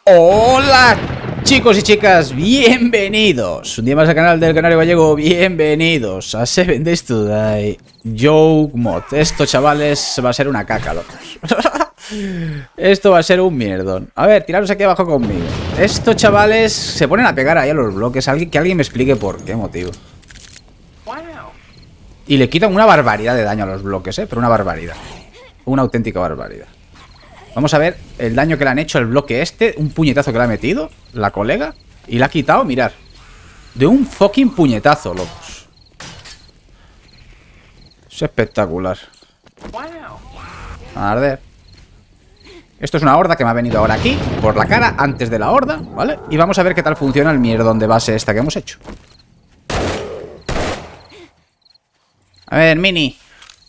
Hola chicos y chicas, bienvenidos un día más al canal del Canario Gallego. Bienvenidos a 7 Days to Die Joke Mod. Esto, chavales, va a ser una caca, locos. Esto va a ser un mierdón. A ver, tiraros aquí abajo conmigo. Esto, chavales, se ponen a pegar ahí a los bloques. Que alguien me explique por qué motivo. Y le quitan una barbaridad de daño a los bloques, pero una barbaridad. Una auténtica barbaridad. Vamos a ver el daño que le han hecho al bloque este. Un puñetazo que le ha metido la colega. Y le ha quitado, mirad, de un fucking puñetazo, locos. Es espectacular. A arder. Esto es una horda que me ha venido ahora aquí, por la cara, antes de la horda, ¿vale? Y vamos a ver qué tal funciona el mierdón de base esta que hemos hecho. A ver, Mini.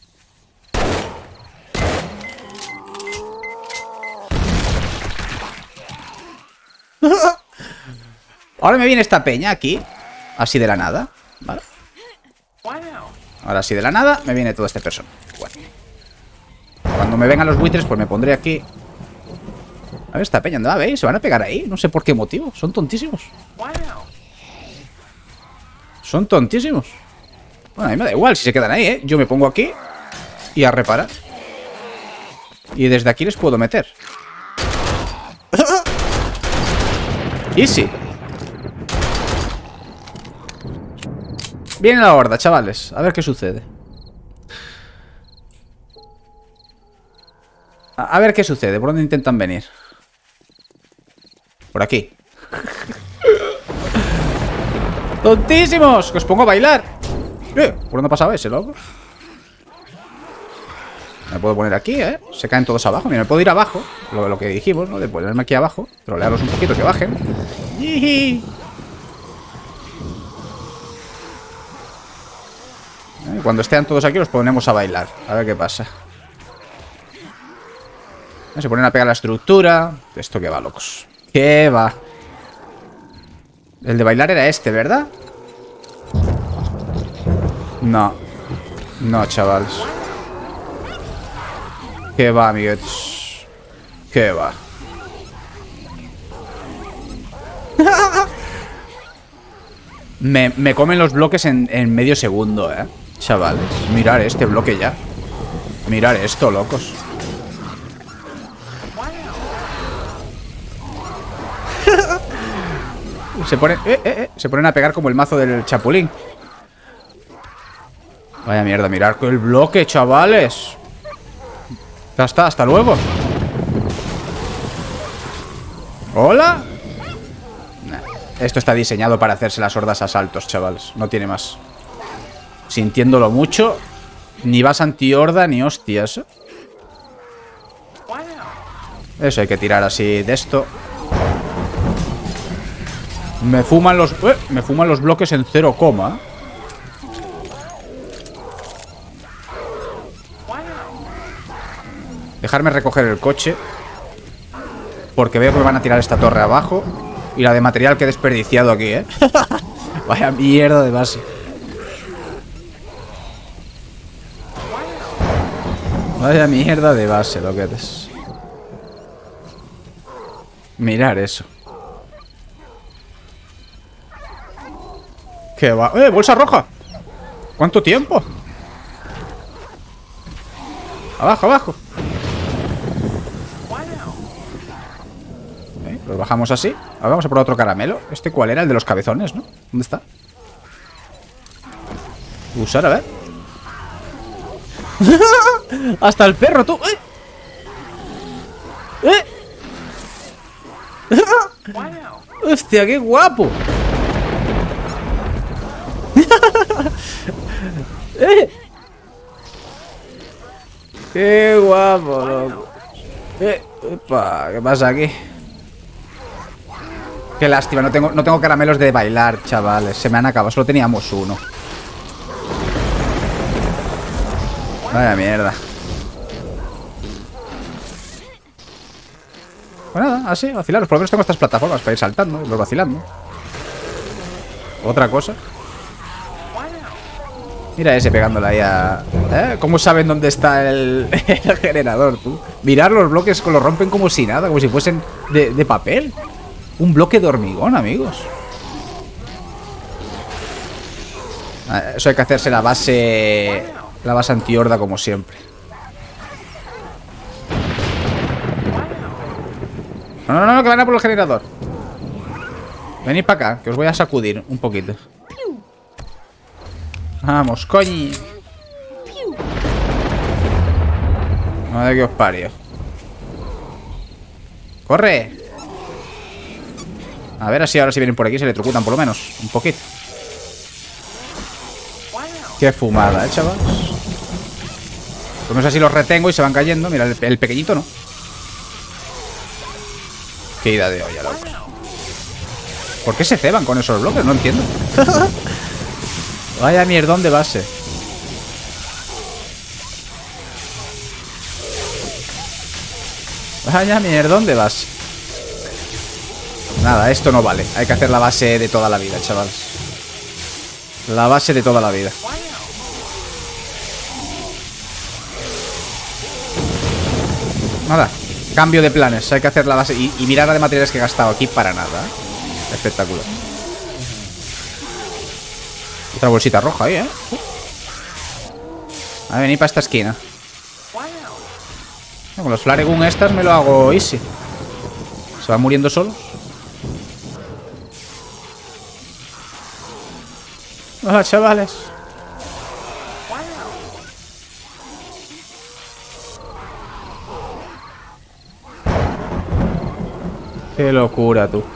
Ahora me viene esta peña aquí, así de la nada, ¿vale? Ahora así de la nada me viene toda esta persona. Bueno. Cuando me vengan los buitres, pues me pondré aquí. A ver, esta peña, ¿dónde va? ¿Veis? Se van a pegar ahí, no sé por qué motivo. Son tontísimos. Son tontísimos. Bueno, a mí me da igual si se quedan ahí, ¿eh? Yo me pongo aquí y a reparar. Y desde aquí les puedo meter. Easy. Viene la horda, chavales. A ver qué sucede. A ver qué sucede. ¿Por dónde intentan venir? Por aquí. ¡Tontísimos! Que os pongo a bailar. ¿Por dónde ha pasado ese, loco? Me puedo poner aquí, ¿eh? Se caen todos abajo. Mira, me puedo ir abajo. Lo que dijimos, ¿no? De ponerme aquí abajo. Trolearlos un poquito, que bajen. ¡Yiji! Cuando estén todos aquí los ponemos a bailar. A ver qué pasa. Se ponen a pegar la estructura. Esto que va, locos. ¿Qué va? El de bailar era este, ¿verdad? No. No, chavales. ¿Qué va, amiguetes? ¿Qué va? Me comen los bloques en medio segundo, chavales. Mirar este bloque ya. Mirar esto, locos. Se ponen a pegar como el mazo del Chapulín. Vaya mierda, mirar el bloque, chavales. Ya está, hasta luego. ¿Hola? Nah, esto está diseñado para hacerse las hordas a saltos, chavales. No tiene más. Sintiéndolo mucho. Ni vas anti-horda ni hostias. Eso hay que tirar así de esto. Me fuman los bloques en 0, dejarme recoger el coche, porque veo que me van a tirar esta torre abajo. Y la de material que he desperdiciado aquí, Vaya mierda de base. Vaya mierda de base, lo que es. Mirar eso. ¿Qué va? ¡Bolsa roja! ¿Cuánto tiempo? Abajo, abajo. Lo bajamos así. Ahora vamos a por otro caramelo. ¿Este cuál era? El de los cabezones, ¿no? ¿Dónde está? Usar, a ver. Hasta el perro, tú. Hostia, qué guapo. Qué guapo, loco. Epa, ¿qué pasa aquí? Qué lástima, no tengo caramelos de bailar, chavales. Se me han acabado, solo teníamos uno. Vaya mierda. Pues nada, así, vacilaros. Por lo menos tengo estas plataformas para ir saltando, voy vacilando. Otra cosa. Mira ese pegándola ahí a... ¿Cómo saben dónde está el generador, tú? Mirar los bloques, los rompen como si nada, como si fuesen de papel. Un bloque de hormigón, amigos. Eso hay que hacerse la base... La base anti-horda como siempre. No, que van a por el generador. Venid para acá, que os voy a sacudir un poquito. Vamos, coño. Madre que os parió. ¡Corre! A ver así ahora si vienen por aquí se electrocutan por lo menos. Un poquito. Qué fumada, chavales. Pues no sé si los retengo y se van cayendo. Mira, el pequeñito no. Qué ida de olla, loco. ¿Por qué se ceban con esos bloques? No entiendo. Vaya mierdón de base. Vaya mierdón de base. Nada, esto no vale. Hay que hacer la base de toda la vida, chavales. La base de toda la vida. Nada, cambio de planes. Hay que hacer la base y mirar la de materiales que he gastado aquí para nada. Espectacular. Otra bolsita roja ahí, A ver, venir para esta esquina. Con los flare gun estas me lo hago easy. Se van muriendo solos. Hola, chavales. Qué locura, tú.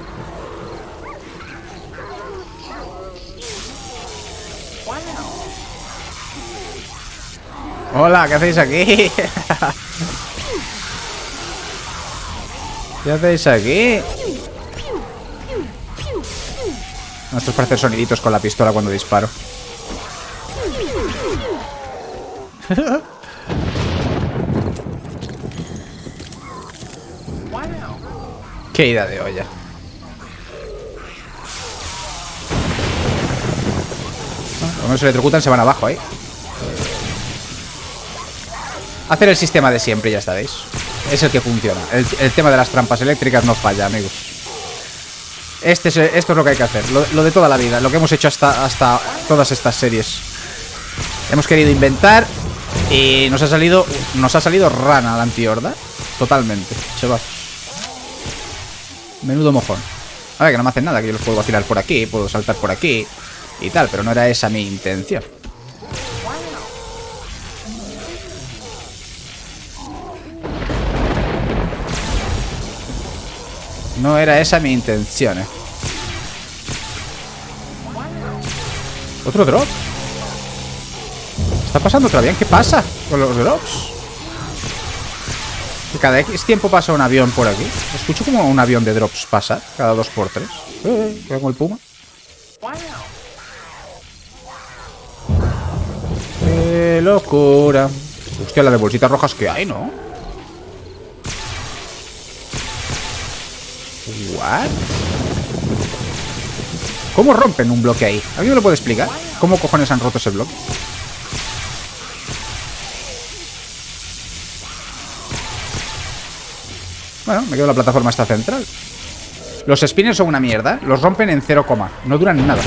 Hola, ¿qué hacéis aquí? ¿Qué hacéis aquí? Esto es para hacer soniditos con la pistola cuando disparo. Qué ida de olla. Cuando se electrocutan se van abajo ahí. Hacer el sistema de siempre y ya está, ¿veis? Es el que funciona. El tema de las trampas eléctricas no falla, amigos. Esto es lo que hay que hacer. Lo de toda la vida. Lo que hemos hecho hasta todas estas series. Hemos querido inventar y nos ha salido rana la anti-horda. Totalmente, chaval. Menudo mojón. A ver, que no me hacen nada, que yo los puedo vacilar por aquí, puedo saltar por aquí y tal, pero no era esa mi intención. No era esa mi intención, ¿Otro drop? ¿Está pasando otra vez? ¿Qué pasa con los drops? Cada X tiempo pasa un avión por aquí. Escucho como un avión de drops pasa cada 2×3. Como el puma. ¡Qué locura! Hostia, la de bolsitas rojas que hay, ¿no? ¿What? ¿Cómo rompen un bloque ahí? ¿Alguien me lo puede explicar? ¿Cómo cojones han roto ese bloque? Bueno, me quedo en la plataforma esta central. Los spinners son una mierda. Los rompen en 0, no duran nada.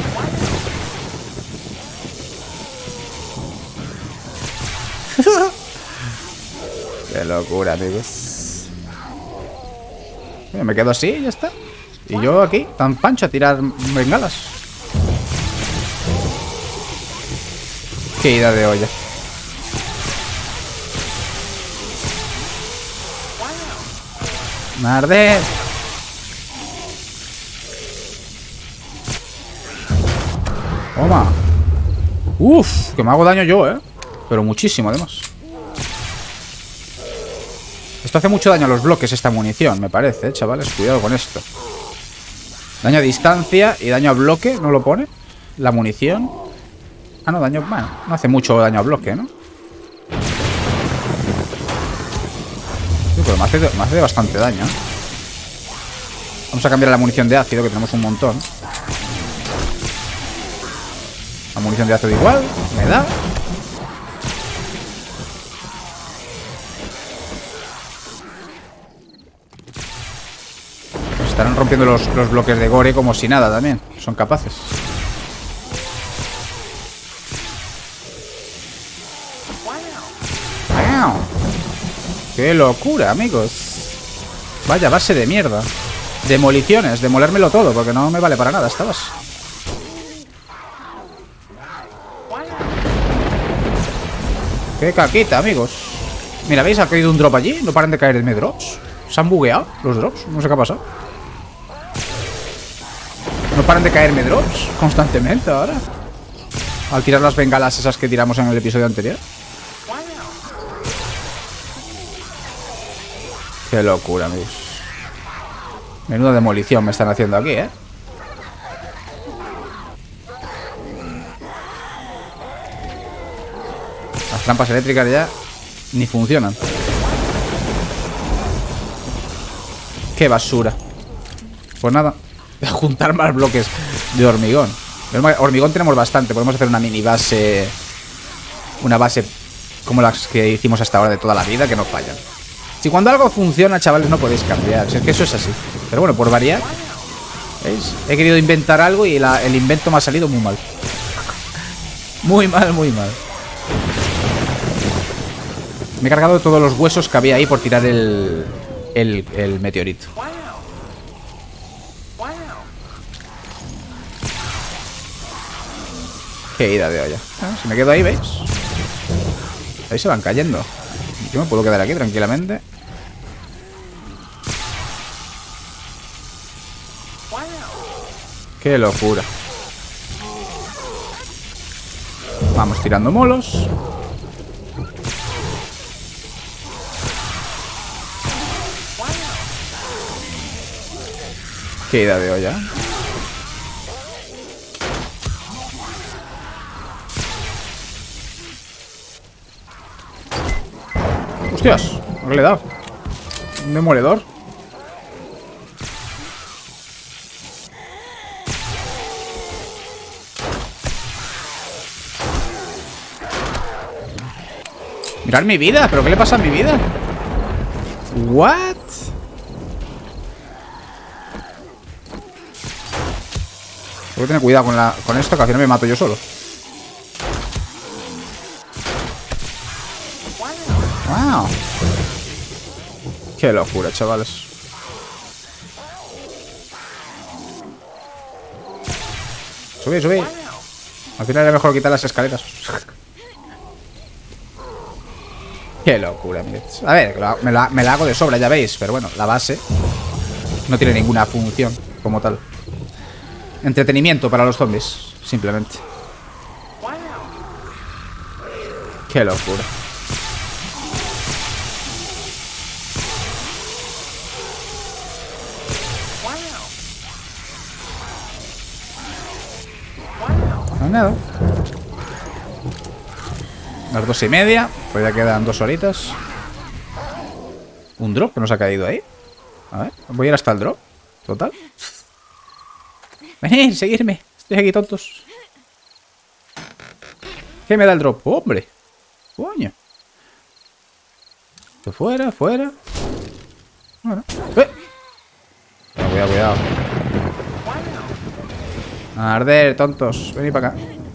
Qué locura, amigos. Me quedo así y ya está. Y yo aquí, tan pancho, a tirar bengalas. Qué ida de olla. ¡Marde! Toma. Uf, que me hago daño yo, pero muchísimo además. Esto hace mucho daño a los bloques, esta munición, me parece, chavales. Cuidado con esto. Daño a distancia y daño a bloque, ¿no lo pone? La munición. Ah, no, daño... Bueno, no hace mucho daño a bloque, ¿no? Sí, pero me hace bastante daño. Vamos a cambiar la munición de ácido, que tenemos un montón. La munición de ácido igual. Me da. Estarán rompiendo los bloques de gore como si nada también. Son capaces. ¡Wow! ¡Qué locura, amigos! Vaya base de mierda. Demoliciones, demolérmelo todo, porque no me vale para nada esta base. ¡Qué caquita, amigos! Mira, ¿veis? Ha caído un drop allí. No paran de caerme drops. Se han bugueado los drops. No sé qué ha pasado. No paran de caerme drops constantemente ahora. Al tirar las bengalas esas que tiramos en el episodio anterior. Qué locura, amigos. Menuda demolición me están haciendo aquí, ¿eh? Las trampas eléctricas ya ni funcionan. Qué basura. Pues nada, voy a juntar más bloques de hormigón. Hormigón tenemos bastante. Podemos hacer una mini base. Una base como las que hicimos hasta ahora de toda la vida, que no fallan. Si cuando algo funciona, chavales, no podéis cambiar. Si es que eso es así. Pero bueno, por variar, ¿veis? He querido inventar algo y el invento me ha salido muy mal. Muy mal, muy mal. Me he cargado todos los huesos que había ahí por tirar el meteorito. Qué ida de olla. Si me quedo ahí, ¿veis? Ahí se van cayendo. Yo me puedo quedar aquí tranquilamente. Qué locura. Vamos tirando molos. Qué ida de olla. ¡Hostias! ¿Qué le he dado? Un demoledor. Mirad mi vida. ¿Pero qué le pasa a mi vida? ¿What? Tengo que tener cuidado con esto, que al final me mato yo solo. ¡Wow! ¡Qué locura, chavales! Subid, subid. Al final era mejor quitar las escaleras. ¡Qué locura, amigos! A ver, me la hago de sobra, ya veis. Pero bueno, la base no tiene ninguna función como tal. Entretenimiento para los zombies, simplemente. ¡Qué locura! No, nada. Las 2:30. Pues ya quedan 2 horitas. Un drop que nos ha caído ahí. A ver, voy a ir hasta el drop. Total. Venid, seguirme. Estoy aquí, tontos. ¿Qué me da el drop? ¡Hombre! ¡Coño! Esto fuera, fuera. Bueno. Cuidado, cuidado. A arder, tontos. Venid para acá.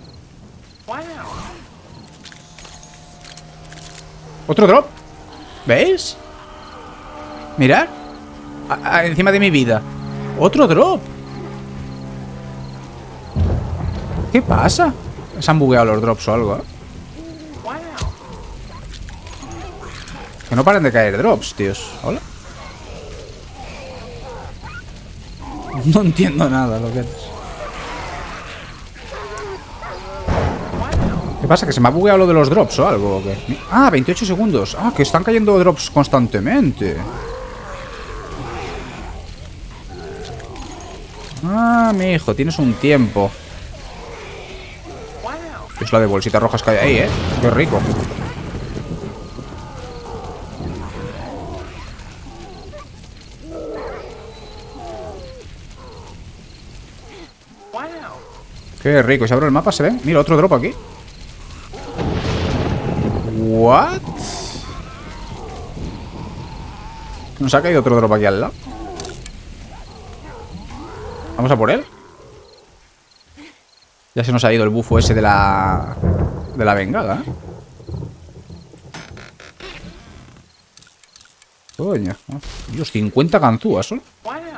¿Otro drop? ¿Veis? Mirad. Encima de mi vida. ¡Otro drop! ¿Qué pasa? Se han bugueado los drops o algo, ¿eh? Que no paren de caer drops, tíos. Hola. No entiendo nada lo que es. ¿Qué pasa? ¿Que se me ha bugueado lo de los drops o algo? ¿O qué? Ah, 28 segundos. Ah, que están cayendo drops constantemente. Ah, mi hijo, tienes un tiempo. Es la de bolsitas rojas que hay ahí, ¿eh? Qué rico. Qué rico. Si abro el mapa se ven. Mira, otro drop aquí. What? Nos ha caído otro drop aquí al lado. Vamos a por él. Ya se nos ha ido el bufo ese de la bengala, ¿eh? Coño. Dios, 50 ganzúas, ¿eh?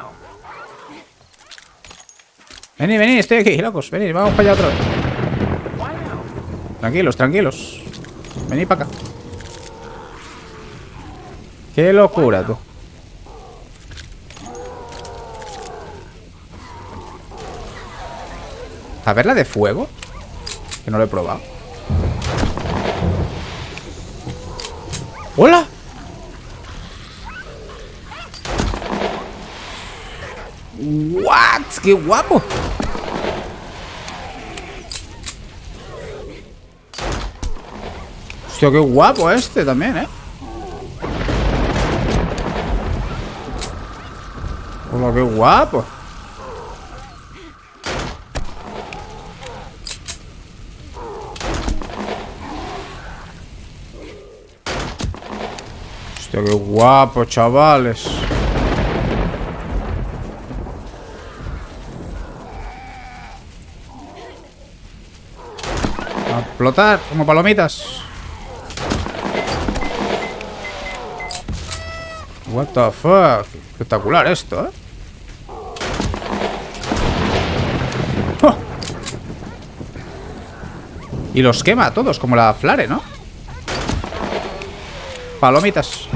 Venid, venid, estoy aquí, locos. Venid, vamos para allá otra vez. Tranquilos, tranquilos. Venid para acá. Qué locura, tú. A ver la de fuego. Que no lo he probado. ¡Hola! ¿What? ¡Qué guapo! Hostia, qué guapo este también, ¿eh? Hola, qué guapo. Hostia, qué guapo, chavales. A explotar como palomitas. What the fuck. Espectacular esto, ¿eh? ¡Oh! Y los quema a todos, como la Flare, ¿no? Palomitas.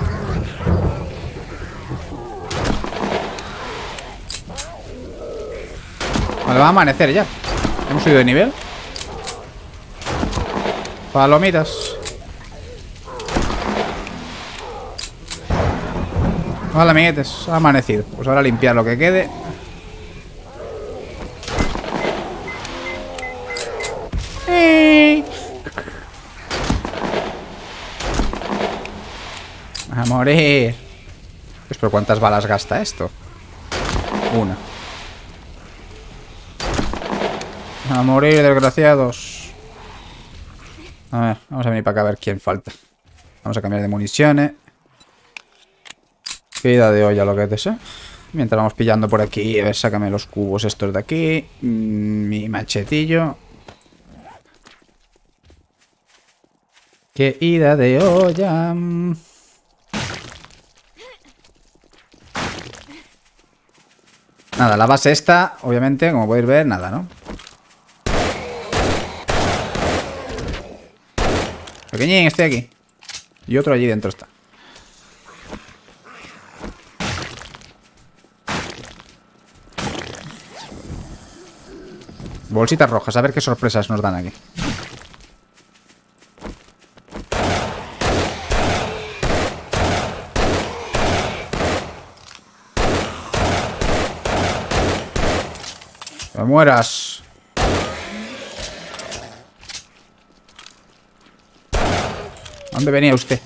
Vale, va a amanecer ya. Hemos subido de nivel. Palomitas. Vale, amiguetes, ha amanecido. Pues ahora limpiar lo que quede. A morir. Pues, pero ¿cuántas balas gasta esto? Una. A morir, desgraciados. A ver, vamos a venir para acá a ver quién falta. Vamos a cambiar de municiones. Qué ida de olla lo que es, ¿eh? Mientras vamos pillando por aquí. A ver, sácame los cubos estos de aquí. Mi machetillo. Qué ida de olla. Nada, la base esta, obviamente, como podéis ver, nada, ¿no? Pequeñín, estoy aquí. Y otro allí dentro está. Bolsitas rojas, a ver qué sorpresas nos dan aquí. ¡Me mueras! ¿Dónde venía usted?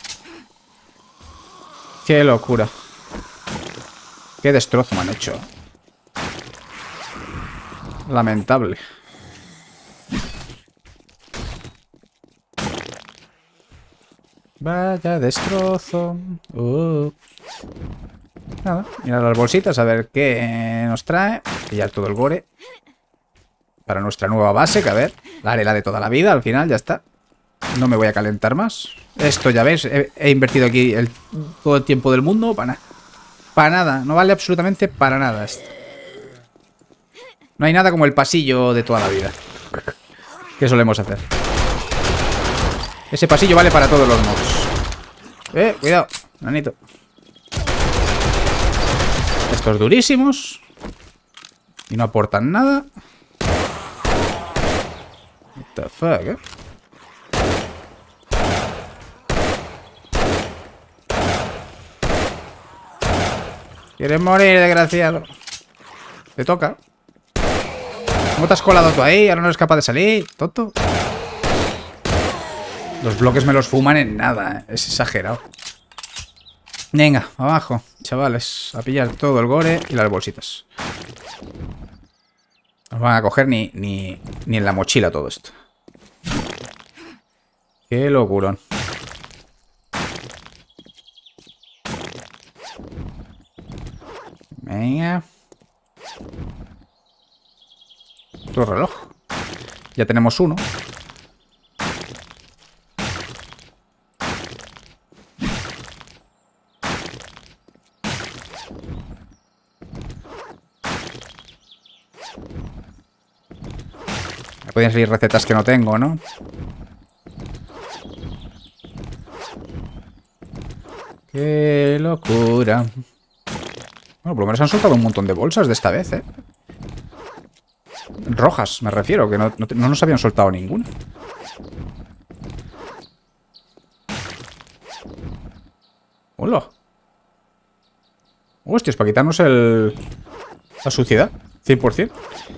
¡Qué locura! ¡Qué destrozo me han hecho! Lamentable. Vaya destrozo. Nada, mirar las bolsitas a ver qué nos trae. Pillar todo el gore para nuestra nueva base, que a ver, la haré la de toda la vida, al final ya está. No me voy a calentar más. Esto ya ves, he invertido aquí todo el tiempo del mundo para nada. Para nada, no vale absolutamente para nada esto. No hay nada como el pasillo de toda la vida que solemos hacer. Ese pasillo vale para todos los mods. Cuidado, nanito. Estos durísimos. Y no aportan nada. What the fuck, ¿eh? ¿Quieres morir, desgraciado? Te toca. ¿Cómo te has colado tú ahí? Ahora no eres capaz de salir, tonto. Los bloques me los fuman en nada, ¿eh? Es exagerado. Venga, abajo, chavales. A pillar todo el gore y las bolsitas. No van a coger ni en la mochila todo esto. Qué locurón. Venga. Otro reloj. Ya tenemos uno. Me pueden salir recetas que no tengo, ¿no? ¡Qué locura! Bueno, por lo menos han soltado un montón de bolsas de esta vez, ¿eh? Rojas, me refiero, que no nos habían soltado ninguna. ¡Hola! Hostias, para quitarnos la suciedad, 100%.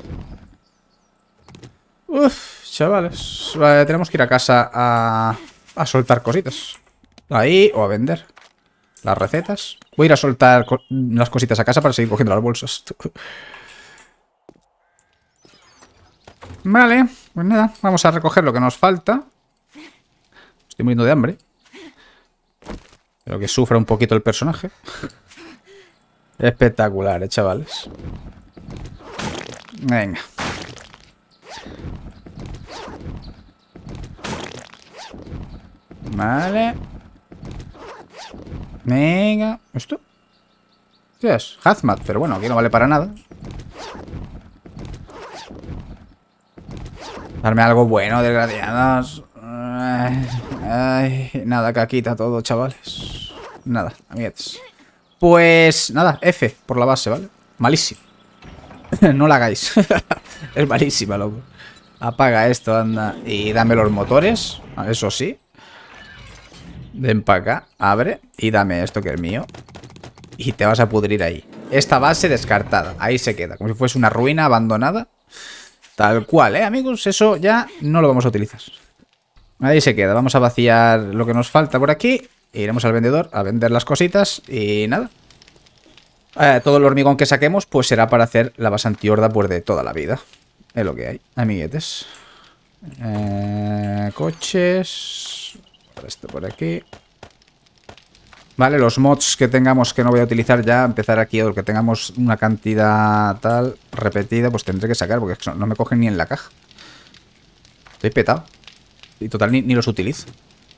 Uf, chavales. Vale, tenemos que ir a casa a soltar cositas. Ahí, o a vender las recetas. Voy a ir a soltar las cositas a casa para seguir cogiendo las bolsas. Vale, pues nada, vamos a recoger lo que nos falta. Estoy muriendo de hambre. Pero que sufra un poquito el personaje. Espectacular, chavales. Venga. Vale. Venga. ¿Esto? ¿Qué es? Hazmat, pero bueno, aquí no vale para nada. Darme algo bueno, desgraciados. Ay, nada, caquita todo, chavales. Nada, amiguetes. Pues nada, F por la base, ¿vale? Malísimo. No la hagáis. Es malísima, loco. Apaga esto, anda. Y dame los motores. Eso sí. Ven para acá, abre. Y dame esto que es mío. Y te vas a pudrir ahí. Esta base descartada. Ahí se queda. Como si fuese una ruina abandonada. Tal cual, amigos. Eso ya no lo vamos a utilizar. Ahí se queda. Vamos a vaciar lo que nos falta por aquí. Iremos al vendedor a vender las cositas. Y nada. Todo el hormigón que saquemos pues será para hacer la base antihorda pues de toda la vida. Es lo que hay, amiguetes. Coches. Esto por aquí. Vale, los mods que tengamos que no voy a utilizar ya, empezar aquí, o que tengamos una cantidad tal repetida, pues tendré que sacar, porque no me cogen ni en la caja. Estoy petado. Y total, ni los utilizo.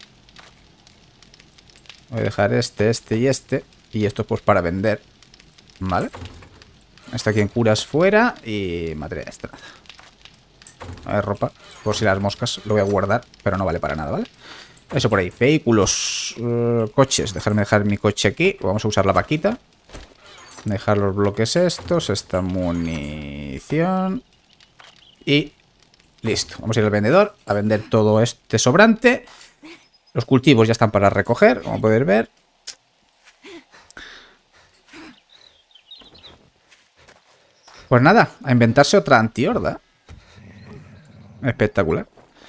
Voy a dejar este y este. Y esto pues para vender. Vale. Está aquí en curas fuera. Y material extra. A ver, ropa. Por si las moscas. Lo voy a guardar, pero no vale para nada, ¿vale? Eso por ahí. Vehículos. Coches. Dejarme dejar mi coche aquí. Vamos a usar la vaquita. Dejar los bloques estos. Esta munición. Y listo. Vamos a ir al vendedor a vender todo este sobrante. Los cultivos ya están para recoger, como podéis ver. Pues nada, a inventarse otra antihorda. Espectacular.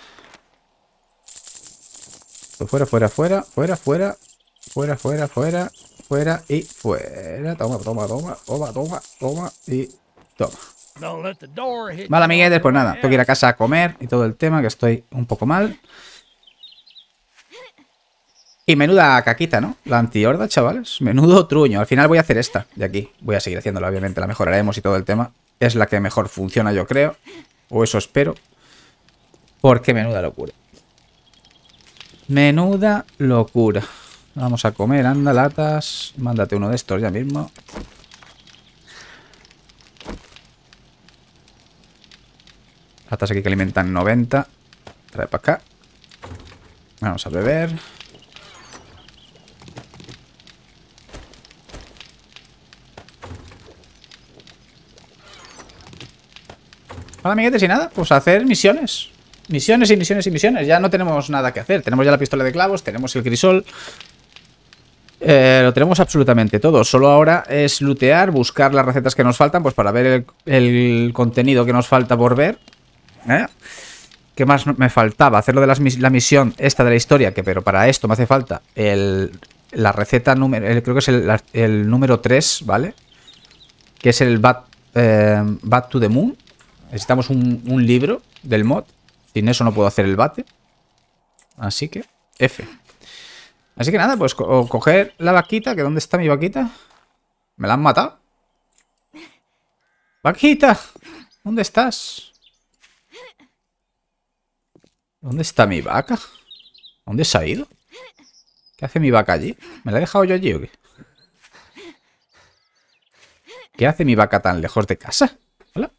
Pues fuera, fuera, fuera, fuera, fuera. Fuera, fuera, fuera. Fuera y fuera. Toma, toma, toma, toma, toma, toma y toma. Vale, amiguetes, pues nada, tengo que ir a casa a comer y todo el tema, que estoy un poco mal. Y menuda caquita, ¿no? La antihorda, chavales. Menudo truño. Al final voy a hacer esta de aquí. Voy a seguir haciéndola, obviamente. La mejoraremos y todo el tema. Es la que mejor funciona, yo creo. O eso espero. Porque menuda locura. Menuda locura. Vamos a comer, anda, latas. Mándate uno de estos ya mismo. Latas aquí que alimentan 90. Trae para acá. Vamos a beber. Vale, amiguetes, y nada, pues hacer misiones. Misiones y misiones y misiones. Ya no tenemos nada que hacer. Tenemos ya la pistola de clavos, tenemos el crisol. Lo tenemos absolutamente todo. Solo ahora es lootear, buscar las recetas que nos faltan, pues para ver el contenido que nos falta por ver. ¿Qué más me faltaba? Hacerlo de la misión esta de la historia, que pero para esto me hace falta la receta número... creo que es el número 3, ¿vale? Que es el Back to the Moon. Necesitamos un libro del mod. Sin eso no puedo hacer el bate. Así que F. Así que nada, pues coger la vaquita. ¿Que dónde está mi vaquita? ¿Me la han matado? ¡Vaquita! ¿Dónde estás? ¿Dónde está mi vaca? ¿Dónde se ha ido? ¿Qué hace mi vaca allí? ¿Me la he dejado yo allí o qué? ¿Qué hace mi vaca tan lejos de casa? Hola.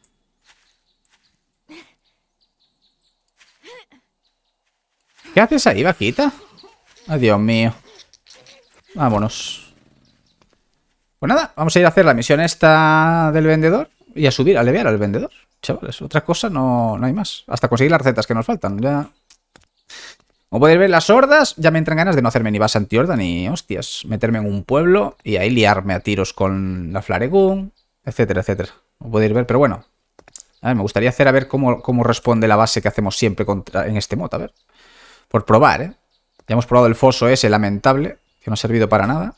¿Qué haces ahí, vaquita? Ay, Dios mío. Vámonos. Pues nada, vamos a ir a hacer la misión esta del vendedor y a subir, a levear al vendedor. Chavales, otra cosa no hay más. Hasta conseguir las recetas que nos faltan. Ya. Como podéis ver, las hordas ya me entran ganas de no hacerme ni base anti-horda ni hostias. Meterme en un pueblo y ahí liarme a tiros con la Flaregun, etcétera, etcétera. Como podéis ver, pero bueno. A ver, me gustaría hacer a ver cómo responde la base que hacemos siempre en este mod, a ver. Por probar, ¿eh? Ya hemos probado el foso ese lamentable, que no ha servido para nada.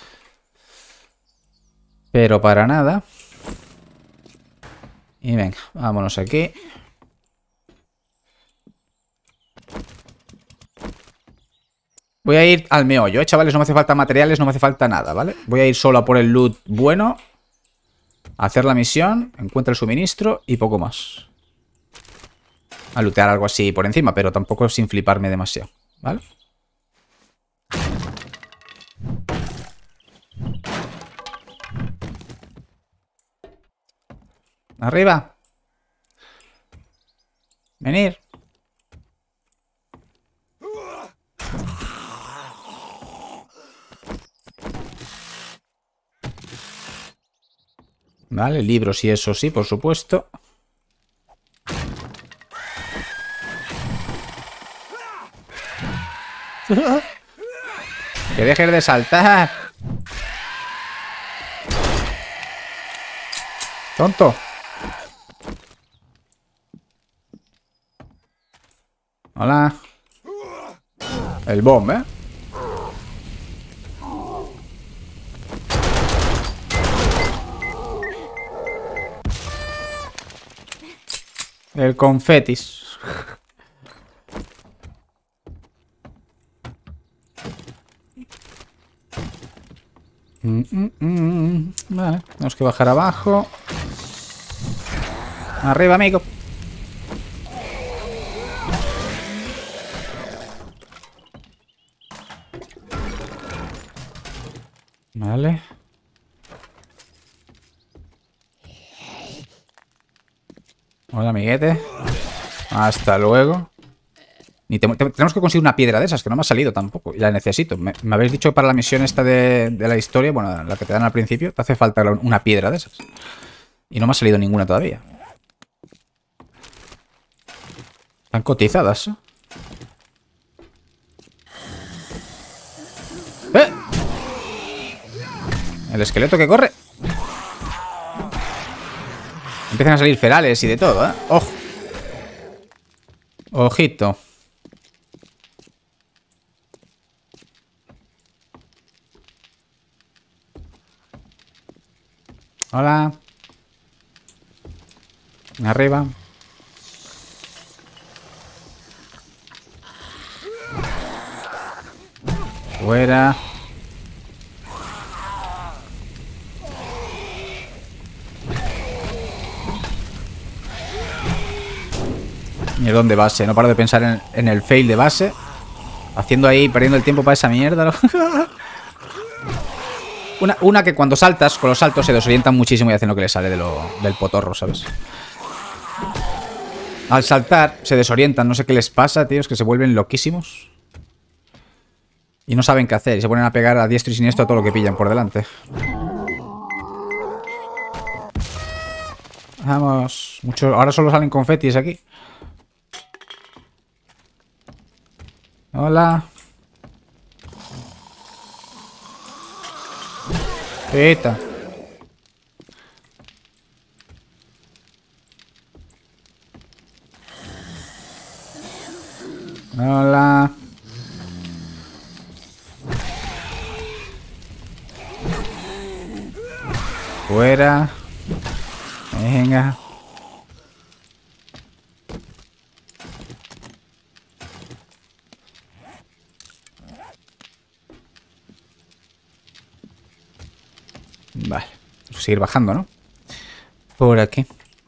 Pero para nada. Y venga, vámonos aquí. Voy a ir al meollo, chavales. No me hace falta materiales, no me hace falta nada, ¿vale? Voy a ir solo a por el loot bueno. A hacer la misión, encuentra el suministro y poco más. A lootear algo así por encima, pero tampoco sin fliparme demasiado, ¿vale? Arriba. Venir. Vale, libros y eso sí, por supuesto. Que dejes de saltar. Tonto. Hola. El bomb, ¿eh? El confetis. Vale, tenemos que bajar abajo. Arriba, amigo. Vale. Hola, amiguete. Hasta luego. Tenemos que conseguir una piedra de esas, que no me ha salido tampoco. Y la necesito. Me habéis dicho que para la misión esta de la historia, bueno, la que te dan al principio, te hace falta una piedra de esas. Y no me ha salido ninguna todavía. Están cotizadas, ¿eh? ¡Eh! El esqueleto que corre. Empiezan a salir ferales y de todo, ¿eh? ¡Ojo! Ojito. Hola. Arriba. Fuera. Mierdón de base. No paro de pensar en el fail de base. Haciendo ahí, perdiendo el tiempo para esa mierda, ¿no? Una que cuando saltas, con los saltos se desorientan muchísimo y hacen lo que les sale del potorro, ¿sabes? Al saltar se desorientan, no sé qué les pasa, tío, es que se vuelven loquísimos. Y no saben qué hacer, y se ponen a pegar a diestro y siniestro a todo lo que pillan por delante. Vamos, ahora solo salen confetis aquí. Hola. Eta. Hola. Fuera. Venga. seguir bajando, ¿no? Por aquí.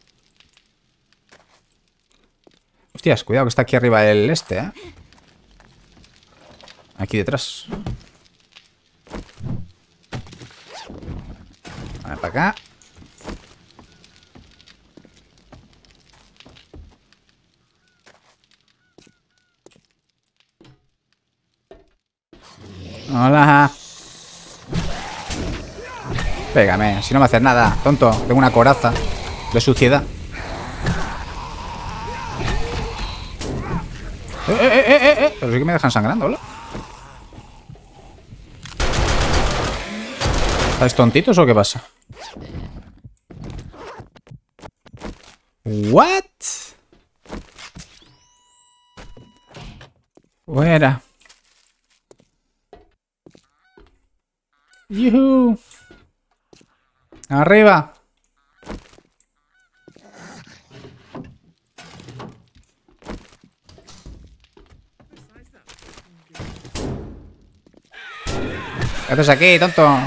Hostias, cuidado que está aquí arriba el este, ¿eh? Aquí detrás. Vale, para acá. Hola. Pégame, si no me haces nada, tonto. Tengo una coraza de suciedad. Pero sí que me dejan sangrando, ¿hola? ¿Estáis tontitos o qué pasa? ¿What? Fuera. ¡Yuhu! ¡Arriba! ¿Qué haces aquí, tonto? Me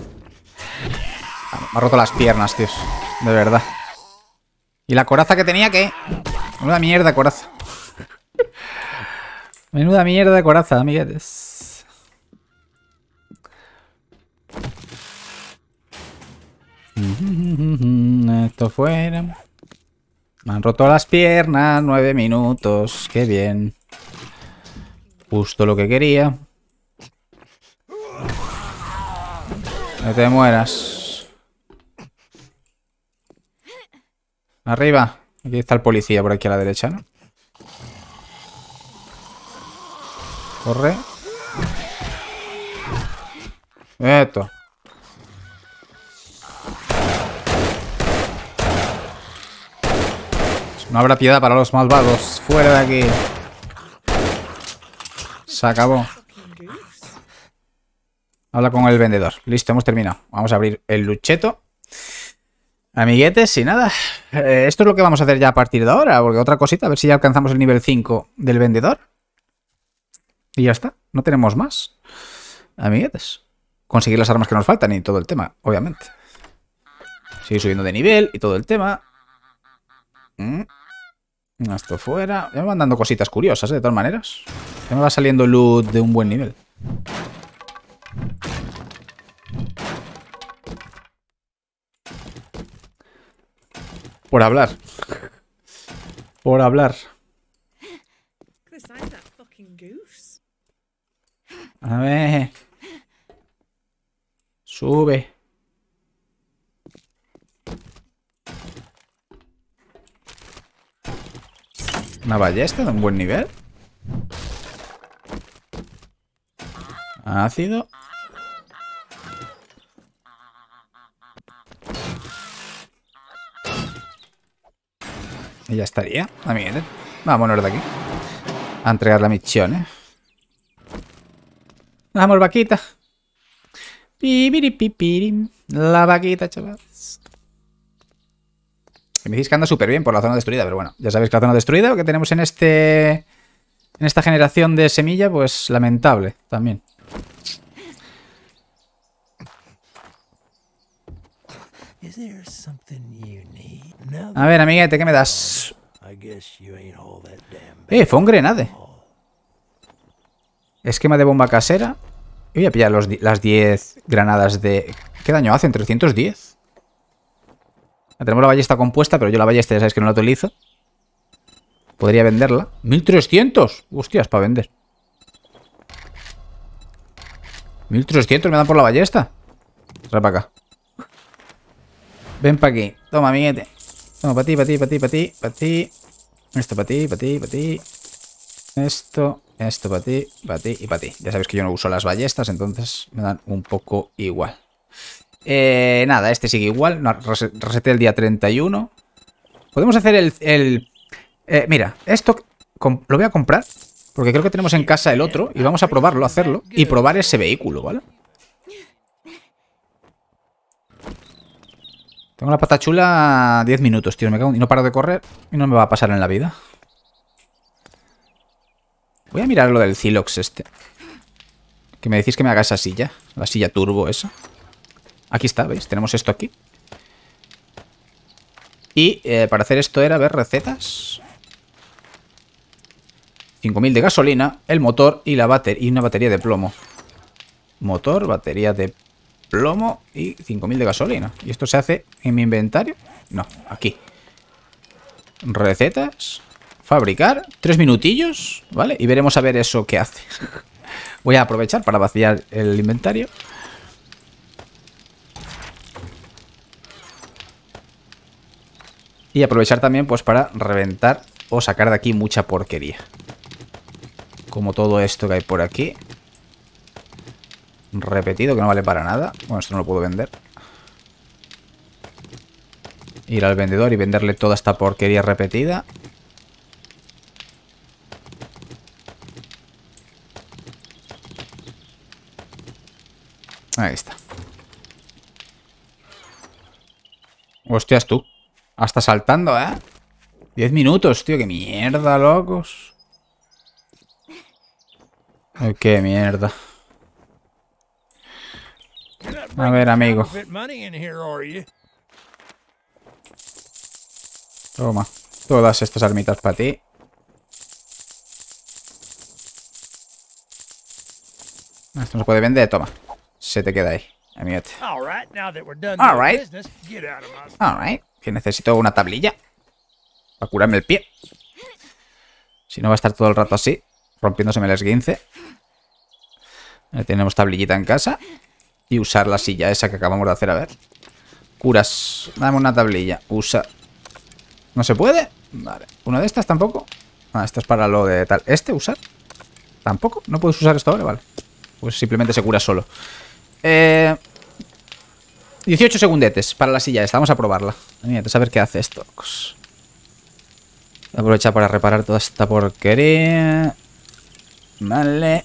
ha roto las piernas, tíos. De verdad. ¿Y la coraza que tenía qué? Menuda mierda de coraza. Menuda mierda de coraza, amiguetes. Esto fuera. Me han roto las piernas. 9 minutos. Qué bien. Justo lo que quería. No te mueras. Arriba. Aquí está el policía por aquí a la derecha, ¿no? Corre. Esto. No habrá piedad para los malvados. Fuera de aquí. Se acabó. Habla con el vendedor. Listo, hemos terminado. Vamos a abrir el lucheto. Amiguetes, y nada. Esto es lo que vamos a hacer ya a partir de ahora. Porque otra cosita, a ver si ya alcanzamos el nivel 5 del vendedor. Y ya está. No tenemos más. Amiguetes. Conseguir las armas que nos faltan y todo el tema, obviamente. Seguir subiendo de nivel y todo el tema. Esto fuera. Ya me van dando cositas curiosas, de todas maneras. Ya me va saliendo loot de un buen nivel. Por hablar. Por hablar. A ver. Sube. Una ballesta de un buen nivel. Ácido. Y ya estaría. Amiguete. Vámonos de aquí. A entregar la misión, ¿eh? Vamos, vaquita. Pipiripipirim. La vaquita, chavales. Y me decís que anda súper bien por la zona destruida, pero bueno, ya sabéis que la zona destruida que tenemos en esta generación de semilla, pues lamentable también. A ver, amiguete, ¿qué me das? Fue un grenade. Esquema de bomba casera. Voy a pillar las 10 granadas de... ¿Qué daño hacen? 310. Tenemos la ballesta compuesta, pero yo la ballesta ya sabéis que no la utilizo. Podría venderla. 1300. Hostias, para vender. 1300 me dan por la ballesta. Trae para acá. Ven para aquí. Toma, amiguete. Toma, para ti, para ti, para ti, para ti, para ti. Esto para ti, para ti, para ti. Esto para ti y para ti. Ya sabéis que yo no uso las ballestas, entonces me dan un poco igual. Nada, este sigue igual. No, reseté el día 31. Podemos hacer mira, esto lo voy a comprar porque creo que tenemos en casa el otro y vamos a probarlo, hacerlo y probar ese vehículo, ¿vale? Tengo la pata chula 10 minutos, tío. Me cago y no paro de correr y no me va a pasar en la vida. Voy a mirar lo del Zilox este. Que me decís que me haga esa silla. La silla turbo esa. Aquí está, ¿veis? Tenemos esto aquí. Y para hacer esto era ver recetas. 5000 de gasolina, el motor y una batería de plomo. Motor, batería de plomo y 5000 de gasolina. ¿Y esto se hace en mi inventario? No, aquí. Recetas. Fabricar. 3 minutillos, ¿vale? Y veremos a ver eso qué hace. Voy a aprovechar para vaciar el inventario. Y aprovechar también pues para reventar o sacar de aquí mucha porquería. Como todo esto que hay por aquí. Repetido, que no vale para nada. Bueno, esto no lo puedo vender. Ir al vendedor y venderle toda esta porquería repetida. Ahí está. Hostias, tú. Hasta saltando, ¿eh? 10 minutos, tío. Qué mierda, locos. Ay, qué mierda. A ver, amigo. Toma. Todas estas armitas para ti. Esto no se puede vender. Toma. Se te queda ahí. Amiguete. Alright. Alright. Que necesito una tablilla para curarme el pie. Si no va a estar todo el rato así, rompiéndoseme el esguince. Tenemos tablillita en casa. Y usar la silla esa que acabamos de hacer. A ver. Curas. Dame una tablilla. Usa. ¿No se puede? Vale. ¿Una de estas tampoco? Ah, esta es para lo de tal. ¿Este usar? ¿Tampoco? ¿No puedes usar esto ahora? Vale. Pues simplemente se cura solo. 18 segundetes para la silla esta. Vamos a probarla. Mira, a ver qué hace esto. Voy a aprovechar para reparar toda esta porquería. Vale.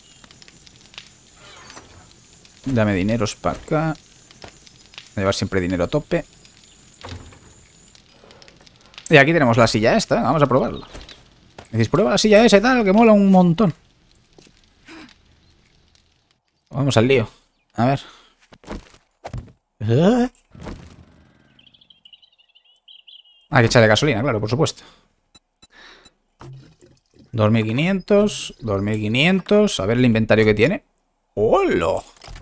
Dame dineros para acá. Voy a llevar siempre dinero a tope. Y aquí tenemos la silla esta. Vamos a probarla. Decís, prueba la silla esa y tal, que mola un montón. Vamos al lío. A ver. Hay que echarle gasolina, claro, por supuesto. 2500. 2500. A ver el inventario que tiene. ¡Hola!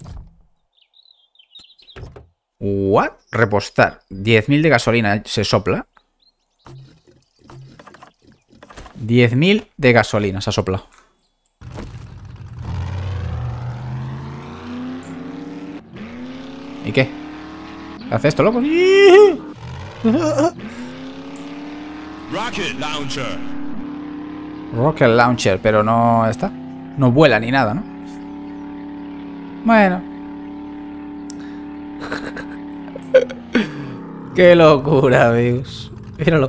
¿What? Repostar. 10.000 de gasolina se sopla. 10.000 de gasolina se ha soplado. ¿Y qué? ¿Qué hace esto, loco? Rocket Launcher. Rocket Launcher, pero no está. No vuela ni nada, ¿no? Bueno. Qué locura, amigos. Míralo.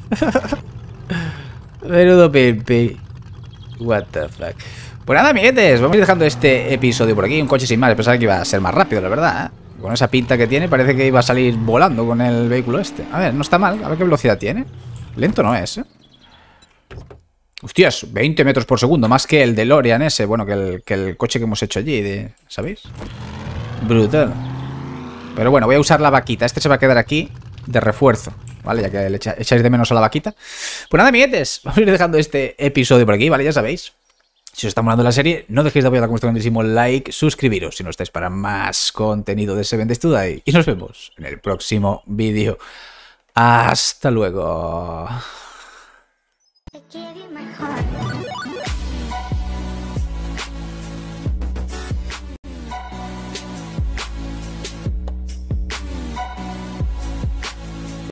Menudo pipi. What the fuck. Pues nada, amiguetes, vamos a ir dejando este episodio por aquí. Un coche sin más, pensaba que iba a ser más rápido, la verdad, ¿eh? Con esa pinta que tiene, parece que iba a salir volando con el vehículo este. A ver, no está mal, a ver qué velocidad tiene. Lento no es, ¿eh? Hostias, 20 metros por segundo, más que el DeLorean ese. Bueno, que el coche que hemos hecho allí, ¿sabéis? Brutal. Pero bueno, voy a usar la vaquita. Este se va a quedar aquí de refuerzo, ¿vale? Ya que le echáis de menos a la vaquita. Pues nada, amiguetes, vamos a ir dejando este episodio por aquí, ¿vale? Ya sabéis. Si os está molando la serie, no dejéis de apoyar con vuestro grandísimo like, suscribiros si no estáis para más contenido de Seven Days to Die. Y nos vemos en el próximo vídeo. Hasta luego. I gave you my heart.